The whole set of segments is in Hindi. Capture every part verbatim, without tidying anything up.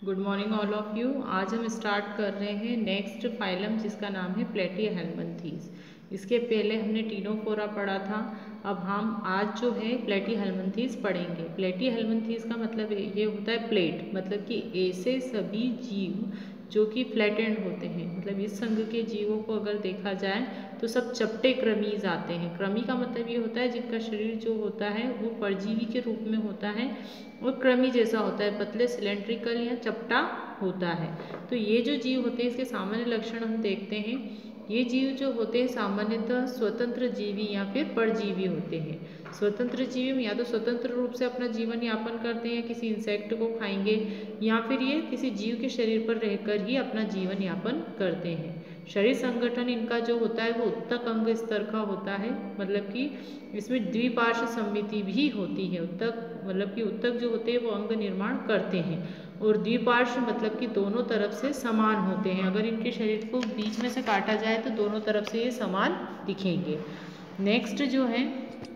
Good morning all of you. आज हम स्टार्ट कर रहे हैं नेक्स्ट फाइलम जिसका नाम है प्लेटीहेल्मिन्थीज। इसके पहले हमने टीनोफोरा पढ़ा था। अब हम आज जो है प्लेटीहेल्मिन्थीज पढ़ेंगे। प्लेटीहेल्मिन्थीज का मतलब ये होता है प्लेट, मतलब कि ऐसे सभी जीव जो कि फ्लैटेंड होते हैं, मतलब इस संघ के जीवों को अगर देखा जाए तो सब चपटे क्रमीज आते हैं। क्रमी का मतलब ये होता है जिनका शरीर जो होता है वो परजीवी के रूप में होता है और क्रमी जैसा होता है, पतले सिलेंड्रिकल या चपटा होता है। तो ये जो जीव होते हैं इसके सामान्य लक्षण हम देखते हैं। ये जीव जो होते हैं सामान्यतः स्वतंत्र जीवी या फिर परजीवी होते हैं। स्वतंत्र जीवी या तो स्वतंत्र रूप से अपना जीवन यापन करते हैं, किसी इंसेक्ट को खाएंगे, या फिर ये किसी जीव के शरीर पर रहकर ही अपना जीवन यापन करते हैं। शरीर संगठन इनका जो होता है वो उत्तक अंग स्तर का होता है, मतलब कि इसमें द्विपार्श्व सममिति भी होती है। उत्तक मतलब कि उत्तक जो होते हैं वो अंग निर्माण करते हैं, और द्विपार्श्व मतलब कि दोनों तरफ से समान होते हैं। अगर इनके शरीर को बीच में से काटा जाए तो दोनों तरफ से ये समान दिखेंगे। नेक्स्ट जो है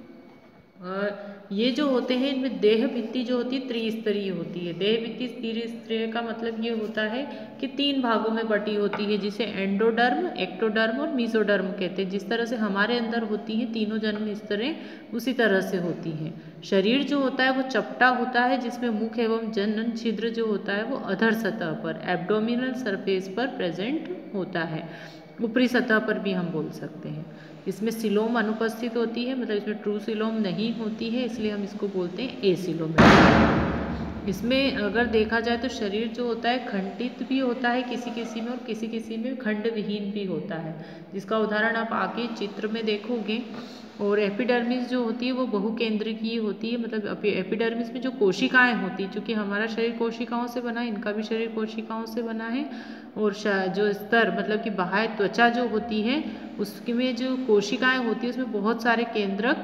ये जो होते हैं इनमें देह भित्ति जो होती है त्रिस्तरीय होती है। देह भित्ति त्रिस्तरीय का मतलब ये होता है कि तीन भागों में बटी होती है, जिसे एंडोडर्म, एक्टोडर्म और मीसोडर्म कहते हैं। जिस तरह से हमारे अंदर होती है तीनों जन्म स्तरें उसी तरह से होती हैं। शरीर जो होता है वो चपटा होता है, जिसमें मुख एवं जनन छिद्र जो होता है वो अधर सतह पर एब्डोमिनल सरफेस पर प्रेजेंट होता है। ऊपरी सतह पर भी हम बोल सकते हैं। इसमें सिलोम अनुपस्थित होती है, मतलब इसमें ट्रू सिलोम नहीं होती है, इसलिए हम इसको बोलते हैं एसिलोमेट्रिक। इसमें अगर देखा जाए तो शरीर जो होता है खंडित भी होता है किसी किसी में, और किसी किसी में खंड विहीन भी होता है, जिसका उदाहरण आप आगे चित्र में देखोगे। और एपिडर्मिस जो होती है वो बहुकेंद्रकीय होती है, मतलब एपिडर्मिस में जो कोशिकाएं होती है, चूँकि हमारा शरीर कोशिकाओं से बना है, इनका भी शरीर कोशिकाओं से बना है। और जो स्तर मतलब कि बाह्य त्वचा जो होती है उसमें जो कोशिकाएं होती है उसमें बहुत सारे केंद्रक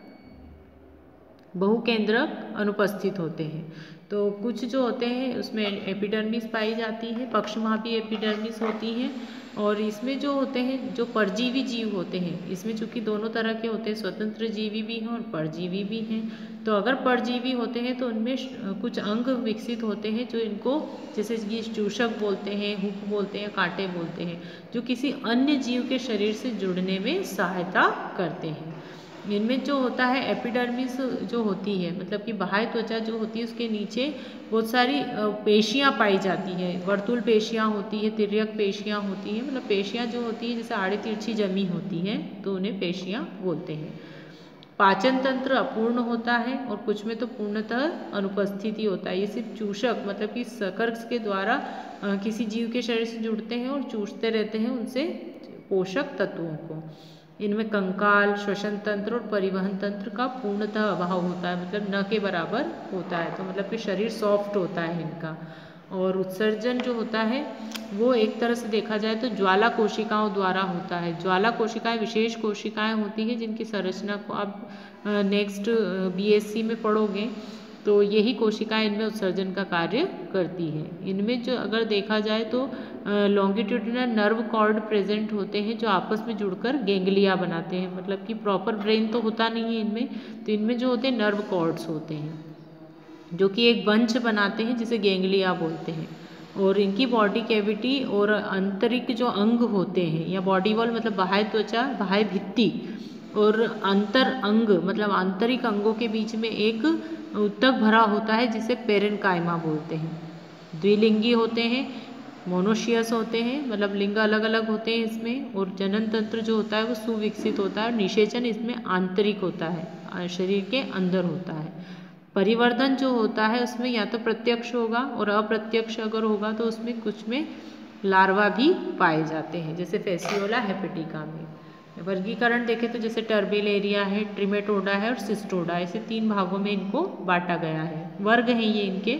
बहुकेंद्रक अनुपस्थित होते हैं। तो कुछ जो होते हैं उसमें एपिडर्मिस पाई जाती है, पक्षमापी एपिडर्मिस होती है। और इसमें जो होते हैं जो परजीवी जीव होते हैं, इसमें चूंकि दोनों तरह के होते हैं, स्वतंत्र जीवी भी हैं और परजीवी भी हैं। तो अगर परजीवी होते हैं तो उनमें कुछ अंग विकसित होते हैं जो इनको, जैसे ये चूषक बोलते हैं, हुक बोलते हैं, कांटे बोलते हैं, जो किसी अन्य जीव के शरीर से जुड़ने में सहायता करते हैं। इनमें जो होता है एपिडर्मिस जो होती है, मतलब कि बाह्य त्वचा जो होती है उसके नीचे बहुत सारी पेशियां पाई जाती है। वर्तुल पेशियां होती है, तिर्यक पेशियां होती है, मतलब पेशियां जो होती है जैसे आड़ी तिरछी जमी होती है तो उन्हें पेशियां बोलते हैं। पाचन तंत्र अपूर्ण होता है और कुछ में तो पूर्णतः अनुपस्थित ही होता है। ये सिर्फ चूषक मतलब कि सकर्ष के द्वारा किसी जीव के शरीर से जुड़ते हैं और चूसते रहते हैं उनसे पोषक तत्वों को। इनमें कंकाल, श्वसन तंत्र और परिवहन तंत्र का पूर्णतः अभाव होता है, मतलब न के बराबर होता है। तो मतलब कि शरीर सॉफ्ट होता है इनका। और उत्सर्जन जो होता है वो एक तरह से देखा जाए तो ज्वाला कोशिकाओं द्वारा होता है। ज्वाला कोशिकाएं विशेष कोशिकाएं होती हैं जिनकी संरचना को आप नेक्स्ट बीएससी में पढ़ोगे, तो यही कोशिकाएं इनमें उत्सर्जन का कार्य करती है। इनमें जो अगर देखा जाए तो लॉन्गिट्यूडिनल नर्व कॉर्ड प्रेजेंट होते हैं जो आपस में जुड़कर गेंगलिया बनाते हैं, मतलब कि प्रॉपर ब्रेन तो होता नहीं है इनमें, तो इनमें जो होते हैं नर्व कॉर्ड्स होते हैं जो कि एक बंच बनाते हैं जिसे गेंगलिया बोलते हैं। और इनकी बॉडी कैविटी और आंतरिक जो अंग होते हैं या बॉडी वॉल मतलब बाह्य त्वचा, बाह्य भित्ति और अंतर अंग मतलब आंतरिक अंगों के बीच में एक उत्तक भरा होता है जिसे पेरेन्काइमा बोलते हैं। द्विलिंगी होते हैं, मोनोशियस होते हैं, मतलब लिंग अलग अलग होते हैं इसमें। और जनन तंत्र जो होता है वो सुविकसित होता है और निषेचन इसमें आंतरिक होता है, शरीर के अंदर होता है। परिवर्धन जो होता है उसमें या तो प्रत्यक्ष होगा और अप्रत्यक्ष अगर होगा तो उसमें कुछ में लार्वा भी पाए जाते हैं, जैसे फेसियोला हेपेटिका में। वर्गीकरण देखें तो जैसे टर्बिलेरिया है, ट्रिमेटोडा है और सिस्टोडा, ऐसे तीन भागों में इनको बांटा गया है। वर्ग हैं ये इनके।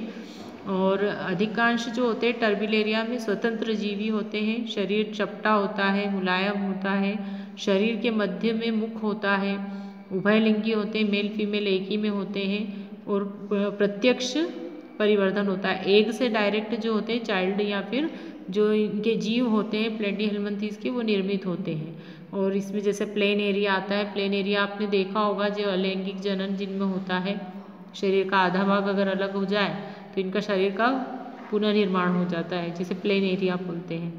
और अधिकांश जो होते हैं टर्बिलेरिया में स्वतंत्र जीवी होते हैं। शरीर चपटा होता है, मुलायम होता है, शरीर के मध्य में मुख होता है, उभयलिंगी होते हैं, मेल फीमेल एक ही में होते हैं। और प्रत्यक्ष परिवर्धन होता है, एग से डायरेक्ट जो होते हैं चाइल्ड या फिर जो इनके जीव होते हैं प्लेटीहेल्मिन्थीज के वो निर्मित होते हैं। और इसमें जैसे प्लेन एरिया आता है, प्लेन एरिया आपने देखा होगा जो अलैंगिक जनन जिनमें होता है, शरीर का आधा भाग अगर अलग हो जाए तो इनका शरीर का पुनर्निर्माण हो जाता है, जिसे प्लेन एरिया बोलते हैं।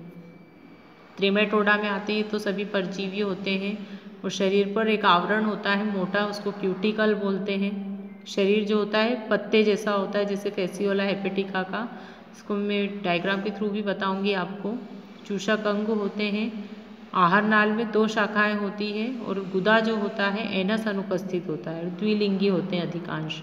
ट्रेमेटोडा में आते हैं तो सभी परजीवी होते हैं और शरीर पर एक आवरण होता है मोटा, उसको क्यूटिकल बोलते हैं। शरीर जो होता है पत्ते जैसा होता है, जैसे फेसियोला हेपेटिका का, इसको मैं डायग्राम के थ्रू भी बताऊंगी आपको। चूषक अंग होते हैं, आहार नाल में दो शाखाएं होती है और गुदा जो होता है एनस अनुपस्थित होता है, द्विलिंगी होते हैं अधिकांश।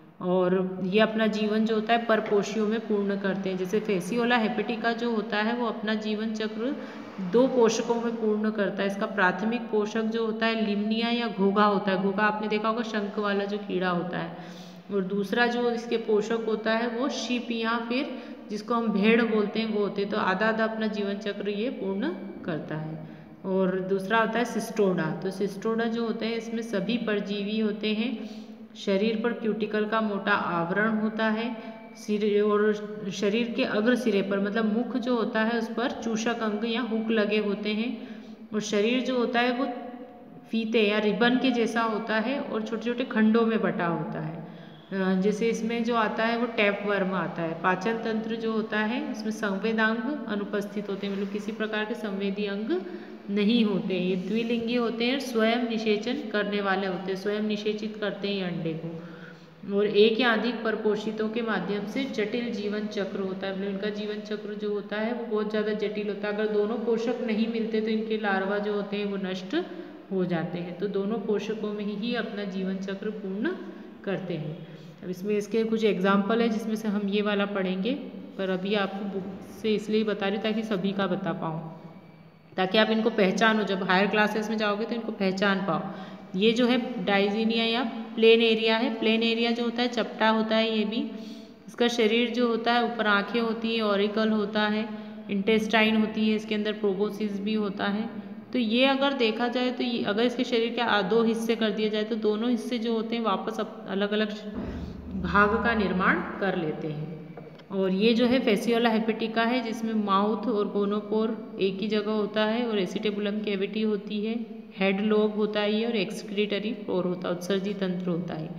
और ये अपना जीवन जो होता है परपोषियों में पूर्ण करते हैं। जैसे फेसियोला हेपेटिका जो होता है वो अपना जीवन चक्र दो पोषकों में पूर्ण करता है। इसका प्राथमिक पोषक जो होता है लिम्निया या घोघा होता है, घोघा आपने देखा होगा शंख वाला जो कीड़ा होता है, और दूसरा जो इसके पोषक होता है वो शीप या फिर जिसको हम भेड़ बोलते हैं वो होते हैं। तो आधा आधा अपना जीवन चक्र ये पूर्ण करता है। और दूसरा होता है सिस्टोडा। तो सिस्टोडा जो होते हैं इसमें सभी परजीवी होते हैं। शरीर पर क्यूटिकल का मोटा आवरण होता है, सिरे और शरीर के अग्र सिरे पर मतलब मुख जो होता है उस पर चूषक अंग या हुक लगे होते हैं। और शरीर जो होता है वो फीते या रिबन के जैसा होता है और छोटे छोटे खंडों में बटा होता है। जैसे इसमें जो आता है वो टैप वर्म आता है। पाचन तंत्र जो होता है उसमें संवेदांग अनुपस्थित होते हैं, मतलब किसी प्रकार के संवेदी अंग नहीं होते। ये द्विलिंगी होते हैं, स्वयं निषेचन करने वाले होते हैं, स्वयं निषेचित करते हैं अंडे को। और एक या अधिक परपोषितों के माध्यम से जटिल जीवन चक्र होता है, मतलब इनका जीवन चक्र जो होता है वो बहुत ज़्यादा जटिल होता है। अगर दोनों पोषक नहीं मिलते तो इनके लार्वा जो होते हैं वो नष्ट हो जाते हैं। तो दोनों पोषकों में ही अपना जीवन चक्र पूर्ण करते हैं। अब इसमें इसके कुछ एग्जाम्पल है जिसमें से हम ये वाला पढ़ेंगे, पर अभी आपको बुक से इसलिए बता रही हूँ ताकि सभी का बता पाऊँ, ताकि आप इनको पहचानो। जब हायर क्लासेस में जाओगे तो इनको पहचान पाओ। ये जो है डाइजीनिया या प्लेन एरिया है। प्लेन एरिया जो होता है चपटा होता है ये भी। इसका शरीर जो होता है ऊपर आँखें होती है, ऑरिकल होता है, इंटेस्टाइन होती है, इसके अंदर प्रोबोसिस भी होता है। तो ये अगर देखा जाए तो ये अगर इसके शरीर के दो हिस्से कर दिए जाए तो दोनों हिस्से जो होते हैं वापस अलग अलग भाग का निर्माण कर लेते हैं। और ये जो है फेसियोला हेपेटिका है जिसमें माउथ और गोनोपोर एक ही जगह होता है और एसिटेबुलम कैविटी होती है, हेड लोब होता है ये, और एक्सक्रीटरी फ्लोर होता है, उत्सर्जी तंत्र होता है।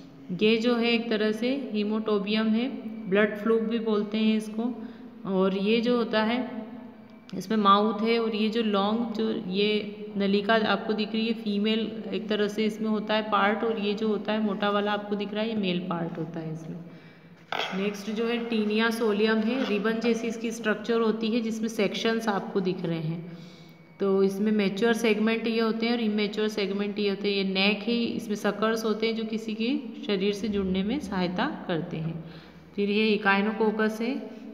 ये जो है एक तरह से हीमोटोबियम है, ब्लड फ्लूक भी बोलते हैं इसको। और ये जो होता है इसमें माउथ है और ये जो लॉन्ग जो ये नलिका आपको दिख रही है फीमेल एक तरह से इसमें होता है पार्ट, और ये जो होता है मोटा वाला आपको दिख रहा है ये मेल पार्ट होता है इसमें। नेक्स्ट जो है टीनिया सोलियम है, रिबन जैसी इसकी स्ट्रक्चर होती है जिसमें सेक्शंस आपको दिख रहे हैं। तो इसमें मैच्योर सेगमेंट ये होते हैं और इमेच्योर सेगमेंट ये होते हैं। ये नेक है, इसमें सकर्स होते हैं जो किसी के शरीर से जुड़ने में सहायता करते हैं। फिर ये इकाइनोकोकस है,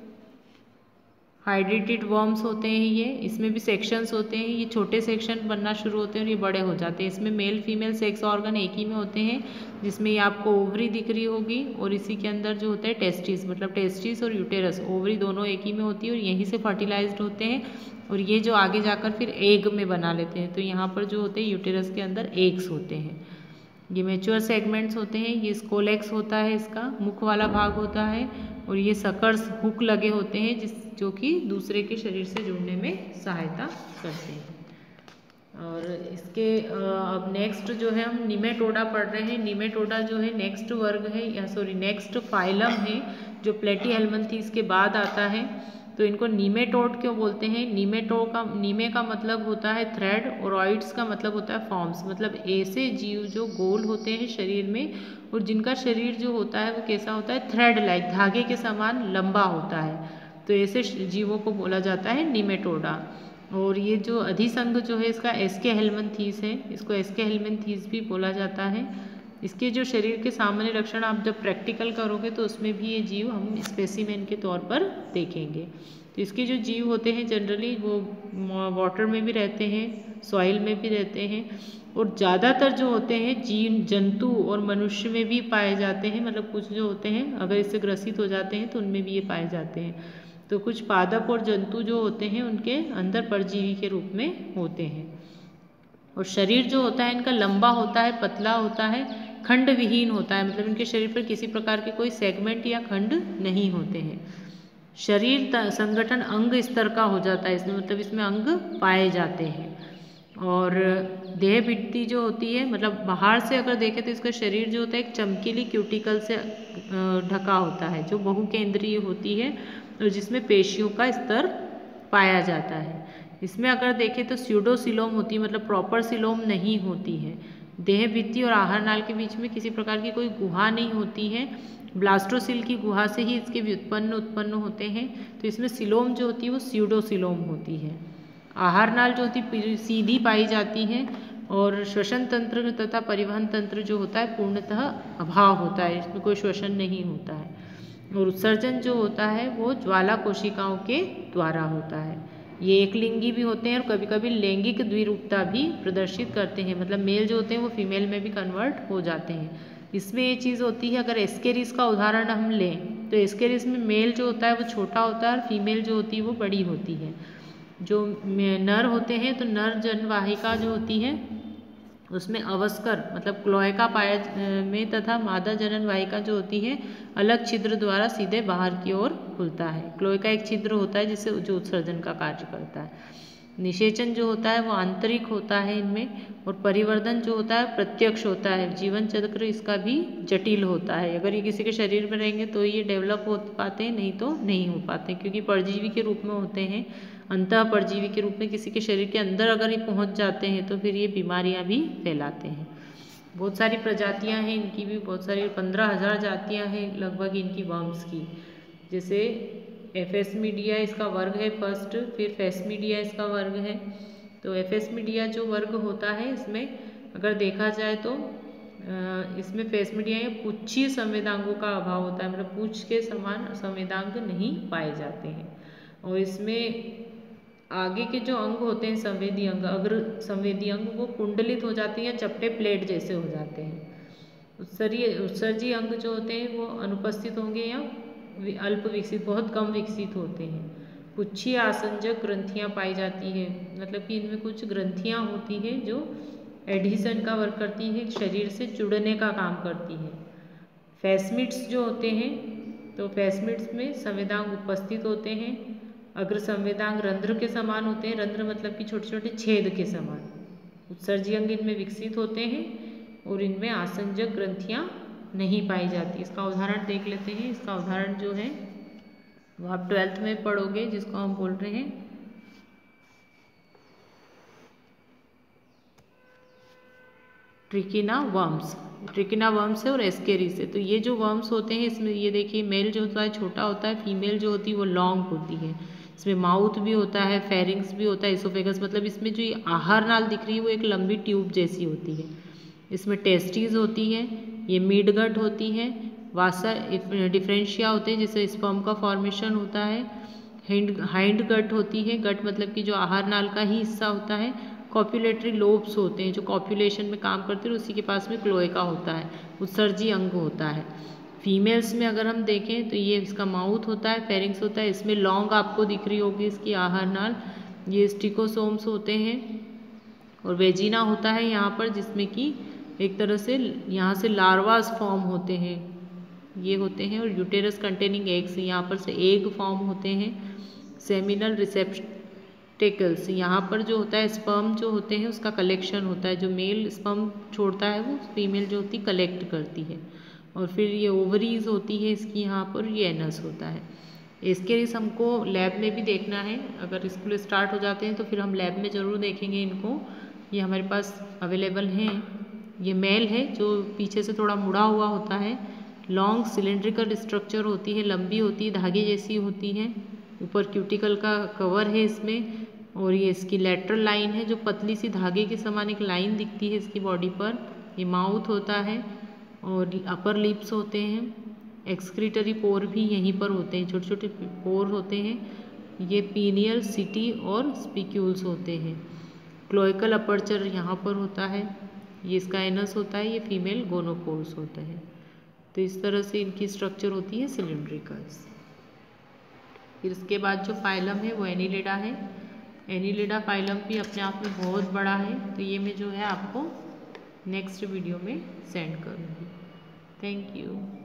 हाइड्रेटेड वर्म्स होते हैं ये, इसमें भी सेक्शंस होते हैं। ये छोटे सेक्शन बनना शुरू होते हैं और ये बड़े हो जाते हैं। इसमें मेल फीमेल सेक्स ऑर्गन एक ही में होते हैं, जिसमें ये आपको ओवरी दिख रही होगी और इसी के अंदर जो होता है टेस्टिस, मतलब टेस्टिस और यूटेरस, ओवरी दोनों एक ही में होती है और यहीं से फर्टिलाइज्ड होते हैं और ये जो आगे जाकर फिर एग में बना लेते हैं। तो यहाँ पर जो होते हैं यूटेरस के अंदर एग्स होते हैं। ये मैच्योर सेगमेंट्स होते हैं। ये स्कोलेक्स होता है, इसका मुख वाला भाग होता है, और ये सकर्स हुक लगे होते हैं जिस जो कि दूसरे के शरीर से जुड़ने में सहायता करते हैं। और इसके अब नेक्स्ट जो है हम निमेटोडा पढ़ रहे हैं। निमेटोडा जो है नेक्स्ट वर्ग है या सॉरी नेक्स्ट फाइलम है जो प्लेटीहेल्मिन्थीज के बाद आता है। तो इनको नीमेटोड क्यों बोलते हैं? नीमेटो का नीमे का मतलब होता है थ्रेड और ऑइड्स का मतलब होता है फॉर्म्स, मतलब ऐसे जीव जो गोल होते हैं शरीर में और जिनका शरीर जो होता है वो कैसा होता है, थ्रेड लाइक, धागे के समान लंबा होता है। तो ऐसे जीवों को बोला जाता है नीमेटोडा। और ये जो अधिसंघ जो है इसका एस्के हेल्मिन्थीस है, इसको एस्के हेल्मिन्थीस भी बोला जाता है। इसके जो शरीर के सामान्य लक्षण आप जब प्रैक्टिकल करोगे तो उसमें भी ये जीव हम स्पेसिमेन के तौर पर देखेंगे। तो इसके जो जीव होते हैं जनरली वो वाटर में भी रहते हैं, सॉइल में भी रहते हैं, और ज़्यादातर जो होते हैं जीव जंतु और मनुष्य में भी पाए जाते हैं। मतलब कुछ जो होते हैं अगर इससे ग्रसित हो जाते हैं तो उनमें भी ये पाए जाते हैं। तो कुछ पादप और जंतु जो होते हैं उनके अंदर परजीवी के रूप में होते हैं। और शरीर जो होता है इनका लंबा होता है, पतला होता है, खंड विहीन होता है, मतलब इनके शरीर पर किसी प्रकार के कोई सेगमेंट या खंड नहीं होते हैं। शरीर संगठन अंग स्तर का हो जाता है इसमें, मतलब इसमें अंग पाए जाते हैं। और देह भित्ति जो होती है, मतलब बाहर से अगर देखें तो इसका शरीर जो होता है एक चमकीली क्यूटिकल से ढका होता है, जो बहुकेंद्रीय होती है और जिसमें पेशियों का स्तर पाया जाता है। इसमें अगर देखें तो स्यूडोसिलोम होती है, मतलब प्रॉपर सिलोम नहीं होती है। देह भित्ति और आहार नाल के बीच में किसी प्रकार की कोई गुहा नहीं होती है। ब्लास्टोसिल की गुहा से ही इसके व्युत्पन्न उत्पन्न होते हैं। तो इसमें सिलोम जो होती है वो स्यूडोसिलोम होती है। आहार नाल जो होती है सीधी पाई जाती है और श्वसन तंत्र तथा परिवहन तंत्र जो होता है पूर्णतः अभाव होता है, इसमें कोई श्वसन नहीं होता है। और उत्सर्जन जो होता है वो ज्वाला कोशिकाओं के द्वारा होता है। ये एक लिंगी भी होते हैं और कभी कभी लैंगिक द्विरूपता भी प्रदर्शित करते हैं, मतलब मेल जो होते हैं वो फीमेल में भी कन्वर्ट हो जाते हैं। इसमें ये चीज़ होती है, अगर एस्केरिस का उदाहरण हम लें तो एस्केरिस में मेल जो होता है वो छोटा होता है और फीमेल जो होती है वो बड़ी होती है। जो नर होते हैं तो नर जनवाहिका जो होती है उसमें अवस्कर मतलब क्लोएका पाया में तथा मादा जनन वाहिका जो होती है अलग छिद्र द्वारा सीधे बाहर की ओर खुलता है। क्लोएका एक छिद्र होता है जिससे जो उत्सर्जन का कार्य करता है। निषेचन जो होता है वो आंतरिक होता है इनमें, और परिवर्धन जो होता है प्रत्यक्ष होता है। जीवन चक्र इसका भी जटिल होता है। अगर ये किसी के शरीर में रहेंगे तो ये डेवलप हो पाते हैं, नहीं तो नहीं हो पाते, क्योंकि परजीवी के रूप में होते हैं। अंतः परजीवी के रूप में किसी के शरीर के अंदर अगर ये पहुंच जाते हैं तो फिर ये बीमारियां भी फैलाते हैं। बहुत सारी प्रजातियां हैं इनकी भी, बहुत सारी पंद्रह हजार जातियां हैं लगभग इनकी वर्म्स की। जैसे एफेसमीडिया इसका वर्ग है फर्स्ट, फिर फेसमीडिया इसका वर्ग है। तो एफेसमीडिया जो वर्ग होता है इसमें अगर देखा जाए तो इसमें फेसमीडिया में पुच्छीय संवेदांगों का अभाव होता है, मतलब पूछ के समान संवेदांग नहीं पाए जाते हैं। और इसमें आगे के जो अंग होते हैं संवेदी अंग, अग्र संवेदी अंग, वो कुंडलित हो जाते हैं या चपटे प्लेट जैसे हो जाते हैं। उत्सर्जीय उत्सर्जी अंग जो होते हैं वो अनुपस्थित होंगे या अल्प विकसित, बहुत कम विकसित होते हैं। पुच्छीय आसंजक ग्रंथियां पाई जाती है, मतलब कि इनमें कुछ ग्रंथियां होती हैं जो एडहिशन का वर्क करती है, शरीर से जुड़ने का काम करती है। फेसमिट्स जो होते हैं तो फेसमिट्स में संवेदांग उपस्थित होते हैं। अग्र संवेदांग रंध्र के समान होते हैं, रंध्र मतलब कि छोटे छोटे छेद के समान। उत्सर्जी अंग इनमें विकसित होते हैं और इनमें आसंजक ग्रंथियां नहीं पाई जाती। इसका उदाहरण देख लेते हैं। इसका उदाहरण जो है वो आप ट्वेल्थ में पढ़ोगे, जिसको हम बोल रहे हैं ट्रिकिना वर्म्स। ट्रिकिना वर्म्स है और एस्केरिस है। तो ये जो वर्म्स होते हैं इसमें ये देखिए मेल जो होता है छोटा होता है, फीमेल जो होती है वो लॉन्ग होती है। इसमें माउथ भी होता है, फेरिंग्स भी होता है, इसोफेगस, मतलब इसमें जो ये आहार नाल दिख रही है वो एक लंबी ट्यूब जैसी होती है। इसमें टेस्टीज होती है, ये मिड गट होती है, वासा डिफरेंशिया होते हैं जिससे स्पर्म का फॉर्मेशन होता है। हिंड हाइंड गट होती है, गट मतलब कि जो आहार नाल का ही हिस्सा होता है। कॉप्युलेटरी लोब्स होते हैं जो कॉप्युलेशन में काम करते हैं, उसी के पास में क्लोएका होता है, उत्सर्जी अंग होता है। फीमेल्स में अगर हम देखें तो ये इसका माउथ होता है, फेरिंग्स होता है, इसमें लॉन्ग आपको दिख रही होगी इसकी आहार नाल। ये स्टिकोसोम्स होते हैं और वेजिना होता है यहाँ पर, जिसमें कि एक तरह से यहाँ से लार्वास फॉर्म होते हैं, ये होते हैं। और यूटेरस कंटेनिंग एग्स, यहाँ पर से एग फॉर्म होते हैं। सेमिनल रिसेप्टेकल्स, यहाँ पर जो होता है स्पर्म जो होते हैं उसका कलेक्शन होता है, जो मेल स्पर्म छोड़ता है वो फीमेल जो होती कलेक्ट करती है। और फिर ये ओवरीज होती है इसकी यहाँ पर, ये एनस होता है। इसके लिए हमको लैब में भी देखना है, अगर स्कूल स्टार्ट हो जाते हैं तो फिर हम लैब में ज़रूर देखेंगे इनको। ये हमारे पास अवेलेबल हैं। ये मेल है जो पीछे से थोड़ा मुड़ा हुआ होता है, लॉन्ग सिलेंड्रिकल स्ट्रक्चर होती है, लंबी होती है, धागे जैसी होती है, ऊपर क्यूटिकल का कवर है इसमें। और ये इसकी लेटरल लाइन है जो पतली सी धागे के समान एक लाइन दिखती है इसकी बॉडी पर। ये माउथ होता है और अपर लिप्स होते हैं। एक्सक्रीटरी पोर भी यहीं पर होते हैं, छोटे छोटे पोर होते हैं। ये पीनियल सिटी और स्पिक्यूल्स होते हैं। क्लोइकल अपर्चर यहाँ पर होता है, ये इसका एनस होता है, ये फीमेल गोनोपोर्स होता है। तो इस तरह से इनकी स्ट्रक्चर होती है सिलिंड्रिकल्स। फिर इसके बाद जो फाइलम है वो एनिलिडा है। एनिलिडा फाइलम भी अपने आप में बहुत बड़ा है, तो ये मैं जो है आपको नेक्स्ट वीडियो में सेंड करूँगी। Thank you.